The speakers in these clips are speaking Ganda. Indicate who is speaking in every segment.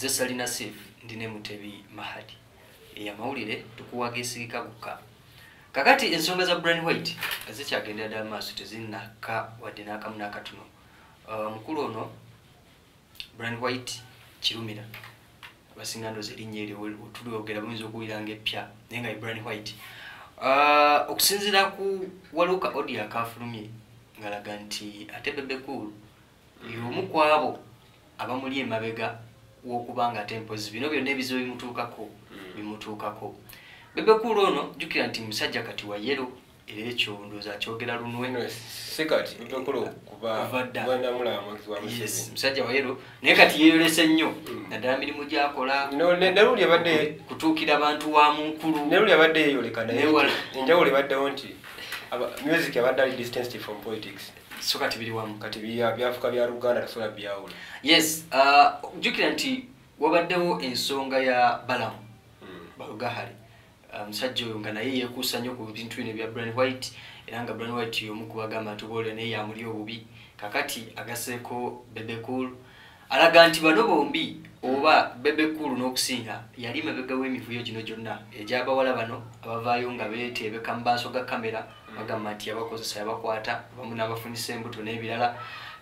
Speaker 1: nze Salina Seif ndine Mutebi Mahadi ya mawulire tukuwagisika guka kakati ensonga za Brian White ezikyagenda ddala maaso tezinnaka wadde n'akamu n'akatono. Mukulu ono Brian White kirumira basingando zerinnya eryo tulwogera buyinza okuwulira ng'eppya naye nga Brian White okusinziira ku waluka audio akafulumye ngalaga nti ate Bebe Cool y'omu ku abo abamuli emabega w'okubanga ate mpozi bino byonna ebizibu bimutuukako. Bebe Cool ono jjukira nti musajja kati wa yero era ekyo ndowooza akyogera lunwe
Speaker 2: sikati Bebe Cool kuba
Speaker 1: musajja wa yero naye kati yeeyolese nnyo naddala mirimu gy'akola
Speaker 2: neruli abadde
Speaker 1: kutuukira abantu wa munkulu
Speaker 2: neruli abadde yeeyoleka naye enjawulo ebaddewo nti music abadde ali distanced from politics
Speaker 1: so kati biri wamu
Speaker 2: kati byafuka bya Luganda tasobola byawula.
Speaker 1: Yes, jjukira nti wabaddewo ensonga ya Balamu Balugahali musajja oyo nga naye yeekuusa nnyo ku bintu bino bya Brian White era nga Brian White y'omu ku bagamba nti boole naye yamuli obubi kakati agaseeko Bebe Cool alaga nti bano bombi oba Bebe Cool n'okusinga yali mabega w'emivuyo gino gyonna egy'abawala bano abavaayo nga beeteebeka mu maaso ga kamera bagamba nti yabakozesa yabakwata bamu n'abafunisa embuto n'ebirala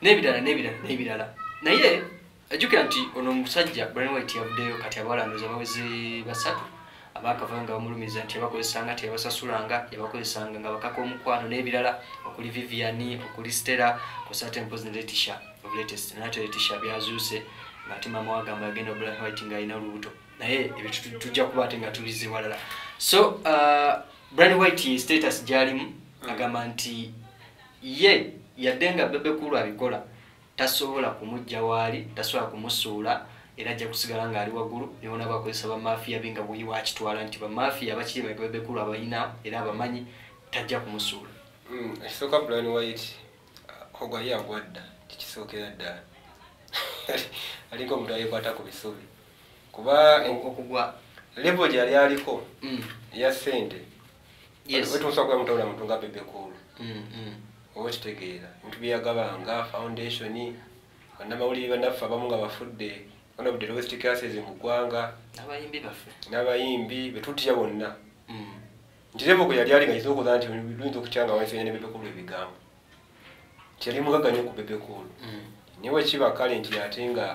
Speaker 1: naye ajjukira nti ono omusajja Brian White yavuddeyo kati abawala ndowooza baweze basatu abaakavayo nga bamulumiriza nti yabakozesanga teyabasasulanga yabakozesanga nga bakaka omukwano n'ebirala okuli Vivian okuli Stella kosate mpozi ne Letisha of latest nate Letisha byazuuse ng'ate maama wagamba yagenda Brian White ng'alina olubuto naye ebyo tujja kuba ate nga tubize walala. So Brian White status gy'alimu agamba nti ye yadde nga Bebe Cool abikola tasobola kumujja waali tasobola kumusuula era ajja kusigala ng'ali waggulu nebona bakozesa bamafiya be nga bwe wakitwala nti bamafiya bakiri emabega Bebe Cool abayina era abamanyi tajja kumusuula.
Speaker 2: Ekisooka Brian White ogwa ye agwadda kikisookera ddala aliko omuntu ayekwata ku bisubi kuba
Speaker 1: okugwa
Speaker 2: level gyali aliko eya ssente wetusobola kuba mutawula muntu nga Bebe Cool oba kitegeera ebintu byeyagabanga foundation bannamawulire bannaffe abamu nga bafudde one of the lowest classes mu ggwanga n'abayimbi betutya bonna nti level gwe yali ali nga kisobola okuza nti luyinza okukyanga wansi ne Bebe Cool ebigambo kyali mugaga nnyo ku Bebe Cool naye wekiba kale nti ate nga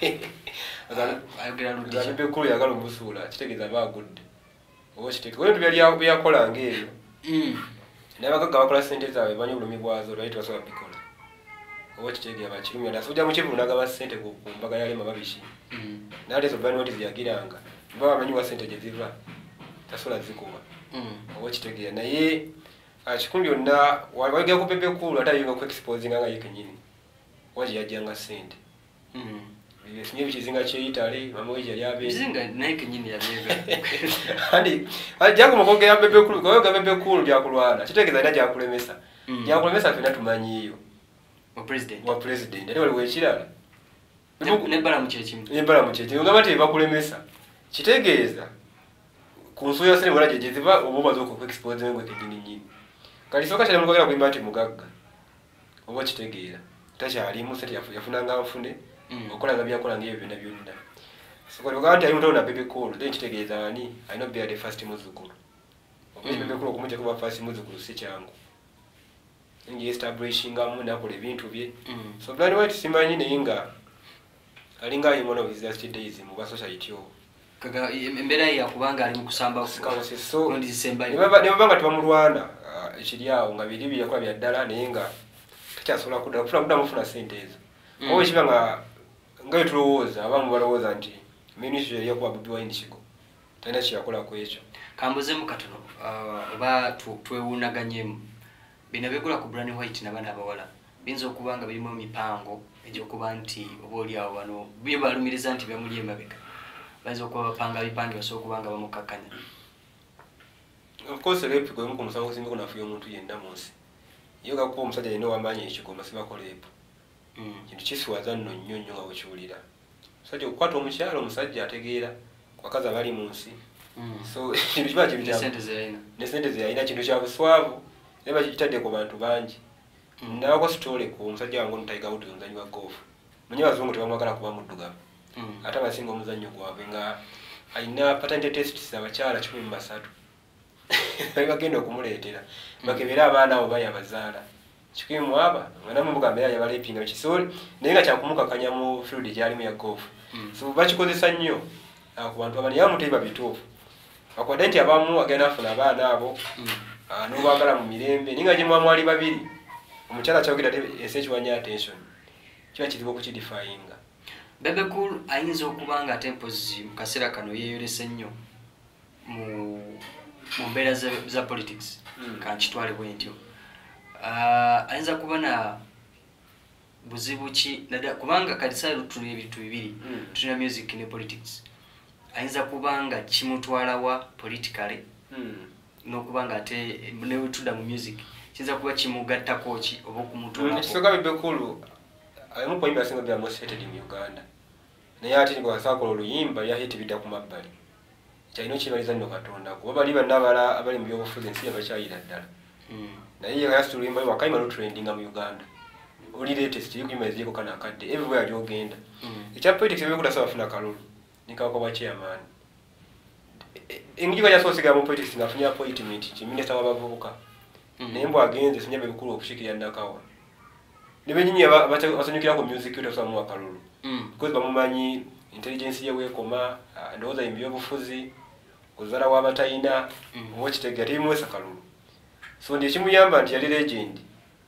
Speaker 2: Bebe Cool yagala omusuula kitegeeza baagudde oba kitegeeza ebintu byakola ng'ebyo n'abagagga bakola ssente zaabwe banya obulumi bwazo lwali tebasobola bikola oba kitegeeza bakirumya ddala sojja mu kivulu n'agaba ssente ku mbaga yalema babiki n'aleezo Brian White zeyagiranga baba bamanyiwa ssente gye ziva tasobola zikuba oba kitegeeza naye kikulu byonna wabagera ku Bebe Cool ate ayinga ku exposinga nga ye kennyini waje yajjanga ssente sinye bikizinga kyeyitale mamoja
Speaker 1: yabezinga naye kenyini yabega
Speaker 2: andi ajja kumukogera Bebe Cool kwa yoga Bebe Cool byakulwana kitegeeza ina jakulemesa jakulemesa fena tumanyiyo wa president ate wali wekirala
Speaker 1: nebala muchechimu
Speaker 2: ngaba te bakulemesa kitegeeza kunsuya sene mwana jejeziva obuba zoko ku expose ngwe kenyini nyini kali soka cyane mukogera ku imbati mugagga oba kitegeeza takyali musati yafuna nga afune okola nga byakola ng'ebyo byonna byonna so kwa nti ayinza na Bebe Cool then kitegeeza ani ayina be the first muzukulu Bebe Cool okumujja kuba first muzukulu si kyangu ngi establishing amu nakola ebintu bye so Brian White simanyi naye nga alinga ali one of his last days mu society yo
Speaker 1: kaga embera ya kubanga ali mu kusamba
Speaker 2: so ne baba tubamulwana ekiri awo nga biri byakola bya ddala naye nga takyasobola kufuna mufuna ssente ezo oba ekiba nga tulowooza abamu balowooza nti ministry yakuba Bobi Wine kigo talina kyeyakola ku ekyo
Speaker 1: kambuzemu katono oba twewuunaganyemu bino bigula ku Brian White n'abaana abawala biyinza okuba nga birimu mipango egy'okuba nti oba oliawo bano byo balumiriza nti bamuli emabega bayinza okuba bapanga bipange basobola okuba nga bamukakkanya.
Speaker 2: Of course rape gwe muku musango singa kunafuya omuntu yenna mu nsi yoga kuba omusajja yenna wamanya ekigoma sibakola epo kintu kisiwaza nno nnyo nnyo nga bwekiwulira omusajja okukwata omukyalo omusajja ategeera kwakazi abali mu nsi so kintu kiba kibi ne ssente ze yalina kintu kya buswavu naye bakitadde ku bantu bangi nawako sitole ku omusajja wange omutayiga buti omuzanyi wa golf manyi abazungu tebamwagala kuba muddugavu ate abasinga omuzannyo gwabwe nga alina paternity tests abakyala 13 bagenda okumuleetera bakebera abaana abo bayabazaala kikimu aba banamubugambe yabalepinga kisole naye nga kyakumukakanya mu field gyalimu ya golf so bakikozesa nnyo ku bantu abani yamuteba bituufu akwadde nti abamu agenda afuna abaana abo n'obwagala mu mirembe ninga gye mwamwali babiri omukyala kyogera esekiwanya attention kiba kiriwo okukidifayinga
Speaker 1: Bebe Cool ayinza okuba nga tempos mu kaseera kano yeeyolese nnyo mu mbeera za politics kankitwale bwe ntyo ayinza kuba na buzibu ki kubanga kati tulina ebintu bibiri tulina music ne politics ayinza kuba nga kimutwalawa politically n'okuba nga ate newetuda mu music kiyinza kuba kimugattako ki oba okumutwalako
Speaker 2: ekisooka Bebe Cool alimu kuyimba singa bya most hated in Uganda naye ate ngo asakola oluyimba yahiti bidda ku mabbali kyalina kibaliza nnyo Katonda kuba bali bannabala abali mu byobufuzi ensi yabakyayira ddala naye yasi oluyimba wakayima lutrendinga mu Uganda oli latest yugima eziko kana akadde everywhere agyogenda ekya politics ebyokulasa bafuna kalulu nikako bwa chairman engiga yasoosega mu politics ngafunye appointment ki minister w'abavubuka naye mbw agenze sinyabe bikulu okushikira Nakawa nibenyinyi abasanyukira ku music yote samu akalulu because bamumanyi intelligence ye wekoma ndoza ebyobufuzi kuzala w'abatayina okitegera timwesa kalulu so ndi kimuyamba nti yali legend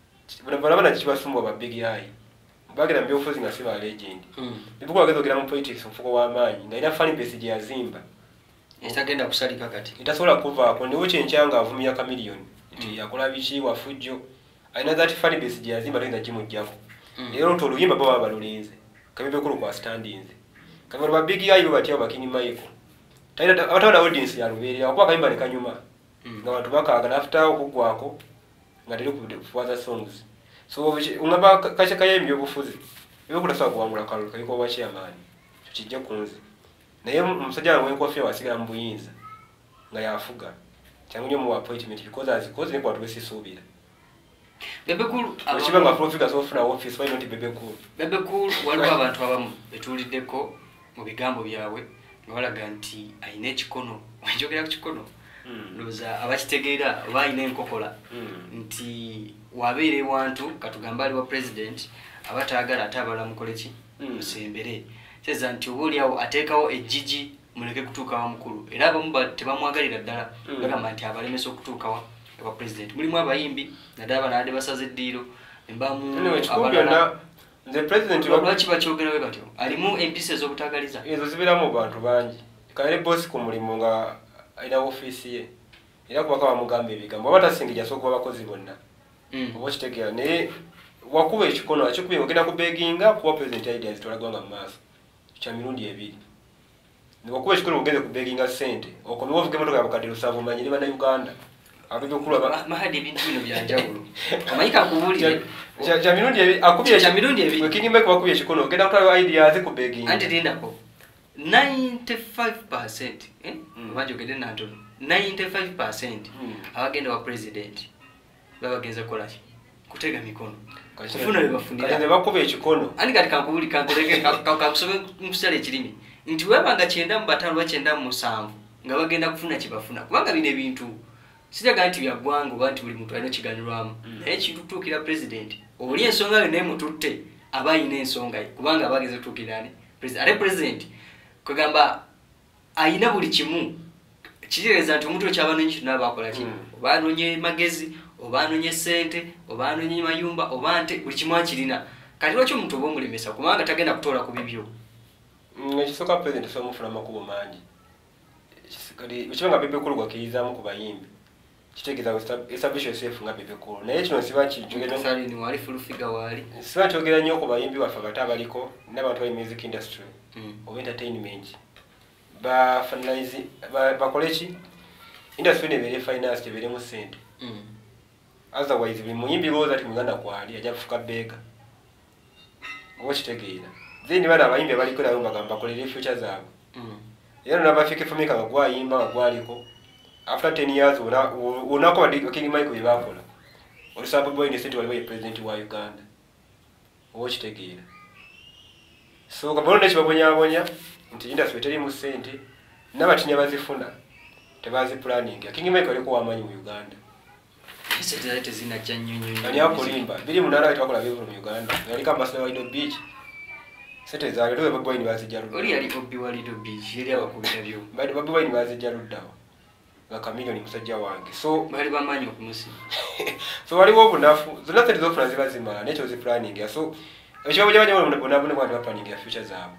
Speaker 2: bana kibasumba ba big eye bagera mbyobufuzi nga siba legend bikuwa gezogera mu politics mfuko w'amaanyi nga ina fan base gye yazimba
Speaker 1: itagenda kusalika kati
Speaker 2: itasobola kuva ko ndiwo kyenkyanga avumya kamiliyoni nti yakola biki wafujjo aina that fan base gye yazimba lenda kimujjako lero to oluyimba baba balulinze Bebe Cool kwa standings kamera ba big eye batya bakini maiko taida abatawala audience ya ruberera akwa kayimba nekanyuma nga bantu bakaga after okugwako nga dero ku other songs so ungaba kashaka yembyo bufuzi Bebe Cool asaba kuwangula kalulu kayiko wachi amani kijja kunzi naye umusajja we nkofia wasigala mbuyinza nga yafuga cyangunyo mu appointment because azikoze ne kwatu wesisubira
Speaker 1: Bebe Cool
Speaker 2: abanga profika so funa office why not Bebe Cool
Speaker 1: Bebe Cool waliwo abantu abamu betuliddeko mu bigambo byabwe ngabalaga nti ayina ekikono njogera ku kikono ndoza abakitegeera bayina enkokola nti wabeere wantu katugamba ali wa president abatagala atabala mukoleki musembere kyeza nti obuliawo ateekawo ejjiji muleke kutuuka wa mukulu era abamu tebamwagalira ddala bagamba nti abalemesa okutuukawa wa president mulimu abayimbi naddala banaadde basaze eddiiro embamu
Speaker 2: abalala the president
Speaker 1: lwaki bakyogera we batyo alimu empisa ez'obutagaliza
Speaker 2: ezo zibiramu bantu bangi kale boss ku mulimu nga alina office ye era kubaka bamugamba ebigambo oba tasingija sookuba abakozi bonna oba kitegeera naye wakuba ekikono akikubye ogenda kubeginga kuba president ideas tolagwanga mu maaso kya mirundi ebiri niwakuba ekikono ogenze kubeginga ssente okomewo ovuga emotoka yabukadde lusanvu omanyi ne bannayuganda Abebe Cool
Speaker 1: mahadi ebintu bino byanjawulo amayika akubuulire
Speaker 2: kya mirundi ebiri wekingimbe kubakubye ekikono ogenda kutwala ideas ku beginga
Speaker 1: anti lindako 95% banjogedde nantono 95% abagenda wa president babagenza kolaki kutega mikono kufuna bebafunira
Speaker 2: ne bakuba ekikono
Speaker 1: ani kati kankubuli kankoleke kakusome musale ekirimi nti webanga 9 mu 5 mu 7 nga bagenda kufuna kibafuna kubanga bine bintu sitaga nti byagwango bantu buli muntu alina kiganirwamu naye kitutuukira president oli ensonga yo naye mututte abayina ensonga kubanga abageze kutuukirani president kwegamba ayina buli kimu kitegeeza nti omuntu ekyabanonye kituna bakola ki oba anonye magezi oba anonye ssente oba anonye mayumba oba nte buli kimu akirina kati lwaki omuntu oba omulemesa kubanga tagenda kutoola ku bibyo
Speaker 2: ekisooka president somufuna amakubo mangi ekibanga Bebe Cool gwakkirizamu ku bayimbi kitegeeza establish yourself nga Bebe Cool naye kino siba kyogera nnyo ku bayimbi baffe abato abaliko n'abantu bali music industry oba entertainment bakole ki industry nebeere finance tebeeremu ssente otherwise buli muyimbi lowooza ti muganda kwali ajja kufuka beega oba kitegeera then bana abayimbi abaliko nabo bagamba bakolere future zaabwe era nabafike fumika nga gwayimba nga gwaliko after 10 years unako King Michael yebakola olisabu boy ne state waliwo ye president wa Uganda oba kitegeera so kabone nekibabonyabonya nti industry teri mu sente n'abatinya bazifuna tebazi planning King Mike aliko wamanyi mu Uganda
Speaker 1: satellite zinajja nnyo
Speaker 2: ani akolimba bili munara itakola bivu mu Uganda yali kama Maseno Lido Beach sete za leo Babu Wine bazijaruda
Speaker 1: oli yali Obi Walido Beach yali abakubira byo
Speaker 2: bali Babu Wine bazijaruda baka milioni musajja wange so
Speaker 1: bali bamanyi okumusi
Speaker 2: so waliwo obunafu zonna sente zofuna ziba zimala nekyo zi planning ya so ekyo bajja bonabone kwa planning ya future zaabo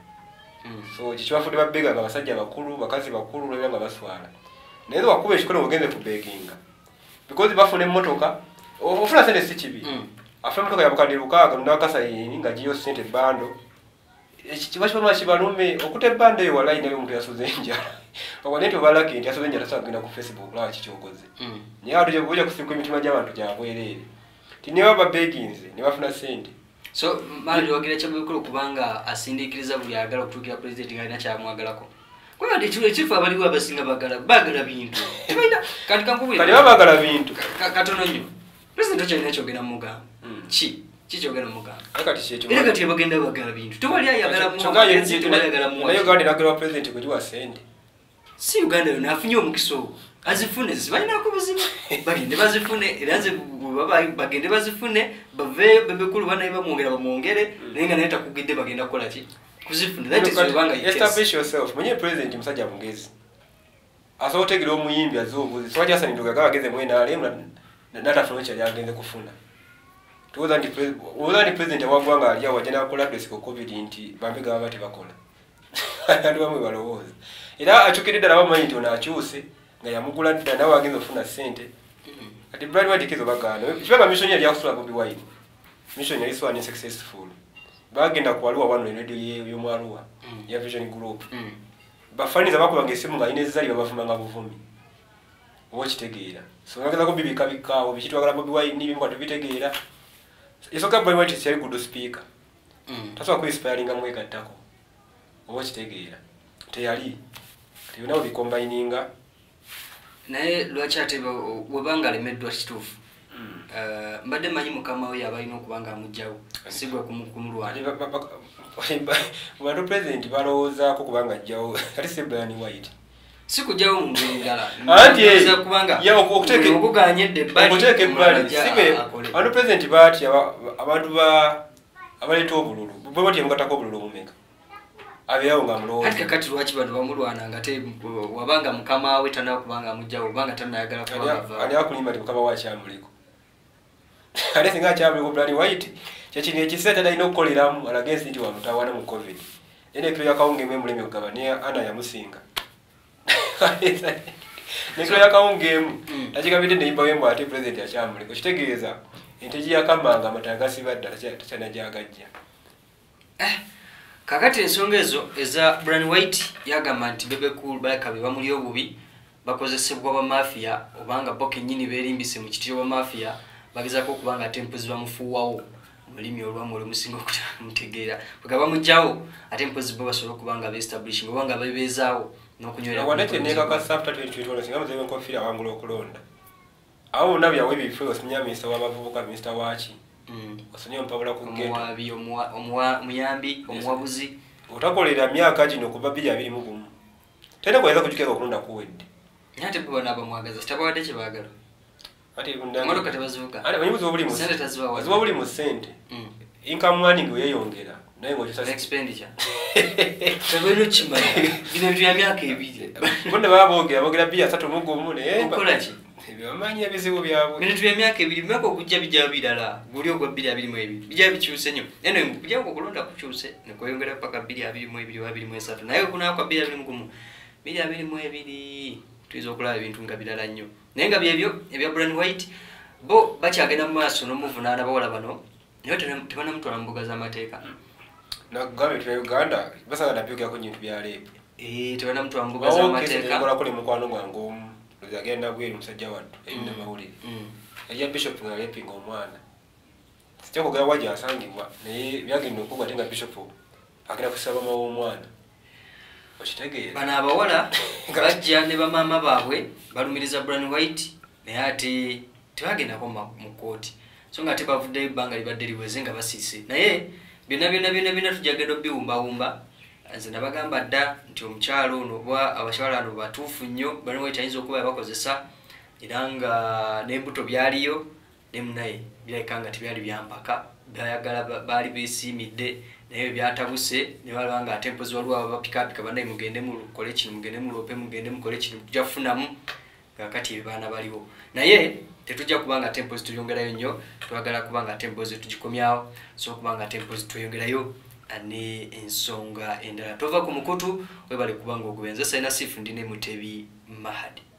Speaker 2: so kichwafudde babega nga basajja bakulu bakazi bakulu lwe nga baswala naye wakuba ekikono ogenze ku beginga because bafune motoka ofuna sente si kibi afuna motoka yabukadde lukaga ndakasayini nga giyo sente bando ekibacho balume okute bando yo walayi nayo omuntu yasoze enjala okwonete balaki nti yasoze enjala sagenda ku Facebook la kikyokoze naye atu gye kuja kusiku emitima gy'abantu gyabwerere ti ne baba beginze ne bafuna sente
Speaker 1: so mali wagira kyabukulu kubanga asindikiriza buli agala okutukira president nga alina kyamwagalako kwa ndi chifu abaliwo abasinga bagala bintu tibina kati kankubira
Speaker 2: kali bagala bintu
Speaker 1: katono nnyo president kyalina kyogera mugamba kikyogera mugamba
Speaker 2: kati kyekyo
Speaker 1: era kati bagenda bagala bintu tewali ayagala mu
Speaker 2: nayo gandi nagala president kujiwa sente
Speaker 1: si Uganda yona afunye omukiso azifune zibalina kubuzibu bagende bazifune eraze bagende bazifune bave bebekulu bana bamwongere nenga naita kugide bagenda kola ki kuzifune that is wanga
Speaker 2: establish yourself mwenye president musajja mungezi asotegera omuyimbi azobuzi swaja sasa ndoga gageze mwena ale nata frocha yagenze kufuna tuza ndi president wagwanga aliya wajana kola press ko covid nti bambega abati bakola andi bamwe balowoza era achukirida na bamanyi nti ona akyuse nga yamugula dda nawe agenze ofuna sente ati Brad White kizo bagano kibanga mission yali yakusula Bobi Wine mission yali swa ni successful bagenda kuwaluwa wano radio y'omwaluwa ya Vision Group bafaniza bakubange simu nga inezali babavuma nga buvumi okitegeera so ngageza ko bibika bikawo bikitwagala Bobi Wine nibimba tubitegeera isoka Brad White yali good speaker taswa ku inspiringa mwegattako okitegeera teyali tibina obicombininga
Speaker 1: naye lwaki ate webanga lemeddwa kituufu mbadde manyi mukama we yabalina okubanga amugjawo sigwa kumulwana
Speaker 2: bantu president balowoozaako kubanga ajjawo ate si Brian White
Speaker 1: si kujjawo mu ngeri ndala
Speaker 2: anti
Speaker 1: kubanga
Speaker 2: okuganyedde ebbali sibe bantu president baati abantu abaleeta obululu bwe bati emugatako obululu omumeka abeyawo nga mulowooza
Speaker 1: ati kakati lwaki bantu bamulwana nga te wabanga mukama we tanaba kubanga amugjawo obanga tanayagala kubanga
Speaker 2: ani akulimba ti mukama we akyamuliko ate singa akyamuliko Brian White kyekino ekiseera talina okukoleramu alagensi nti wamutawana mu covid ene ekiro yakawungeemu emulemi okugaba ne ana yamusinga nekiro yakawungeemu nakigabidde neyimba wembu ate president akyamuliko kitegeeza ente giyakamanga amatala gasiba ddala takyanajagajja
Speaker 1: kakati ensonga ezo eza Brian White yagamba nti Bebe Cool baleka bamuli obubi bakozesebwa ba mafia obanga boke nyini berimbise mu kitiro ba mafia bagezako kubanga tempozi bamufuwawo mulimi olwamu olumusinga okutamutegeera bagaba mujjawo atempozi bo basobola kubanga be establishing obanga babezaawo n'okunywera
Speaker 2: wadde neka ka after 2020 singa muzewe konfira wangula okulonda awo nabya webi fo sinyamisa wabavubuka Mr. Wachi osonye mpabula ku gate
Speaker 1: omwabi muyambi omwabuzi
Speaker 2: utakolera myaka gino kuba 2021 tena kweza kujukeka okulonda kuwedde
Speaker 1: nyate bwo naba mwagaza tabawadde kye bagala
Speaker 2: ati
Speaker 1: ngalo katabazuka
Speaker 2: ale banyibuzo obuli mu
Speaker 1: sente tazibawa
Speaker 2: waziba obuli mu sente income earning yeyongera naye ngo kisa
Speaker 1: expenditure tabeno chimaya bino bya myaka ebiri
Speaker 2: bonde babogera bia 3 mugumu ne
Speaker 1: okola ki
Speaker 2: ebimanya ebizibu byabwe
Speaker 1: bino bya myaka ebiri myaka okujja bijja bidala guli ogwa 222 bijja bikyuse nnyo eno bijja okulonda kukyuse ne koyongera paka 222 223 naye kuna kwa 221 222 tuizo okulaba ebintu nga bidala nnyo naye nga byebyo ebya Brian White bo bakyagenda mu maaso n'omuvunaana bawala bano naye tebana mutwala mu mbuga z'amateeka
Speaker 2: na gavumenti ya Uganda basanga nabyogera ku nyintu bya rape
Speaker 1: tebana mutwala mu mbuga z'amateeka
Speaker 2: ngola kuli mukwano gwange agenda gweri musajja wattu ebintu mawulire ya bishop nga raping omwana sitya kugera wajja asangibwa naye byagenda okugwa tenga bishop agenda kusaba mawo omwana okitegeera
Speaker 1: bana abawala bajja ne bamaama baabwe balumiriza Brian White naye ate tebagendako mu kooti so nga tebavuddeyo ebbanga libadde liweze nga basiise naye byonna tujagenda biwumbawumba. Nze nabagamba dda nti omukyalo ono oba abakyala ano batuufu nnyo Barren White ayinza okuba yabakozesa era nga n'embuto byaliyo ne munaye birabika nga tebyali byampaka bayagala baali beesiimidde naye byatabuse ne balaba nga ate mpozi waliwo abapikaapika bannaye mugende mukole kino mugende mulope mugende mukole kino tujja kufunamu kakati ebibaana baliwo naye tetujja kubanga tempozi tuyongerayo nnyo twagala kubanga tempozi tugikomyawo so kubanga tempozi tweyongerayo ne ensonga endala tova ku mukutu webale kubanga ogubenze Saina Sifu ndine Mutebi Mahadi.